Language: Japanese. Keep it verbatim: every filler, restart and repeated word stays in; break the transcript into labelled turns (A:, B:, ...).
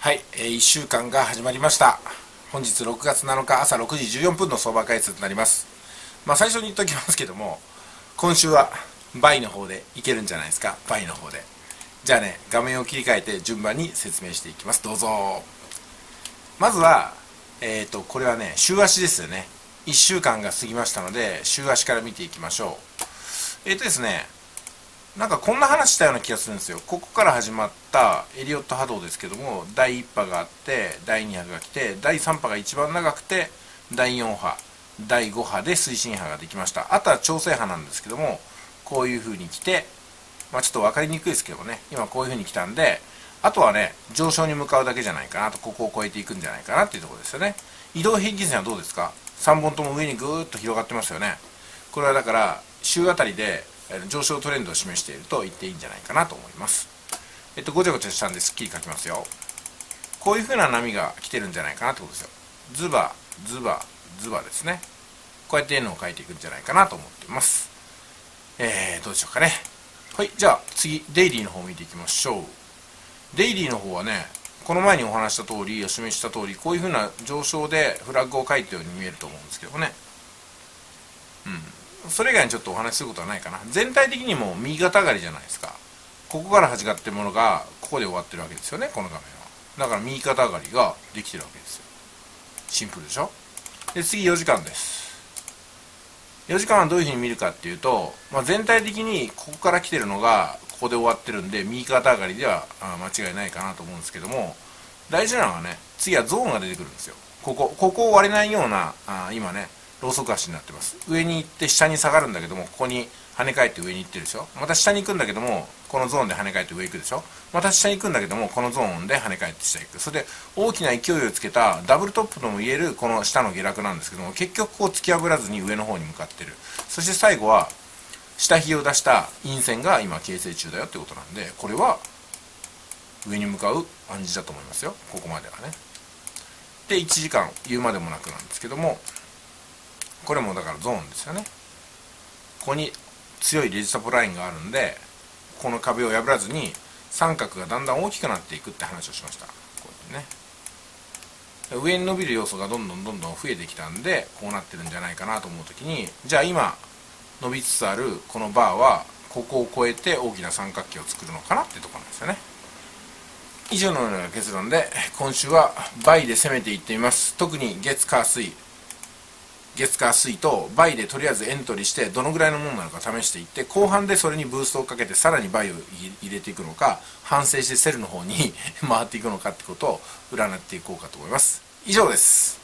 A: はい、えー、いっしゅうかんが始まりました。本日ろくがつなのか朝ろくじじゅうよんぷんの相場解説となります。まあ最初に言っておきますけども、今週はバイの方でいけるんじゃないですか。バイの方で。じゃあね、画面を切り替えて順番に説明していきます。どうぞ。まずは、えっと、これはね、週足ですよね。いっしゅうかんが過ぎましたので、週足から見ていきましょう。えっとですね、なんかこんな話したような気がするんですよ。ここから始まったエリオット波動ですけども、だいいっ波があってだいに波が来て、だいさん波が一番長くてだいよん波、だいご波で推進波ができました。あとは調整波なんですけども、こういう風に来て、まあ、ちょっと分かりにくいですけどもね、今こういう風に来たんで、あとはね、上昇に向かうだけじゃないかなと、ここを超えていくんじゃないかなっていうところですよね。移動平均線はどうですか？さんぼんとも上にぐーっと広がってますよね。これはだから週あたりで上昇トレンドを示していると言っていいんじゃないかなと思います。えっと、ごちゃごちゃしたんですっきり書きますよ。こういう風な波が来てるんじゃないかなってことですよ。ズバ、ズバ、ズバですね。こうやって N を書いていくんじゃないかなと思っています。えー、どうでしょうかね。はい、じゃあ次、デイリーの方を見ていきましょう。デイリーの方はね、この前にお話した通り、お示しした通り、こういう風な上昇でフラッグを書いたように見えると思うんですけどね。うん。それ以外にちょっとお話しすることはないかな。全体的にも右肩上がりじゃないですか。ここから始まってるものがここで終わってるわけですよね、この画面は。だから右肩上がりができてるわけですよ。シンプルでしょ。で次よじかんです。よじかんはどういうふうに見るかっていうと、まあ、全体的にここから来てるのがここで終わってるんで、右肩上がりでは間違いないかなと思うんですけども、大事なのはね、次はゾーンが出てくるんですよ。ここここを割れないような、あ今ねローソク足になってます。上に行って下に下がるんだけども、ここに跳ね返って上に行ってるでしょ。また下に行くんだけども、このゾーンで跳ね返って上行くでしょ。また下に行くんだけども、このゾーンで跳ね返って下行く。それで大きな勢いをつけたダブルトップとも言えるこの下の下落なんですけども、結局こう突き破らずに上の方に向かってる。そして最後は下髭を出した陰線が今形成中だよってことなんで、これは上に向かう暗示だと思いますよ、ここまではね。でいちじかん言うまでもなくなんですけども、これもだからゾーンですよね。ここに強いレジサポラインがあるんで、この壁を破らずに三角がだんだん大きくなっていくって話をしました。こういうね、上に伸びる要素がどんどんどんどん増えてきたんで、こうなってるんじゃないかなと思うときに、じゃあ今伸びつつあるこのバーはここを超えて大きな三角形を作るのかなってところなんですよね。以上のような結論で、今週はバイで攻めていってみます。特に月火水月火水とバイでとりあえずエントリーして、どのぐらいのものなのか試していって、後半でそれにブーストをかけてさらにバイを入れていくのか、反省してセルの方に回っていくのかってことを占っていこうかと思います。以上です。